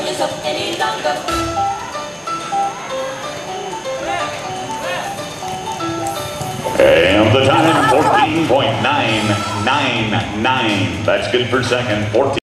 yourself any longer. And the time, 14.999. That's good for second. 14.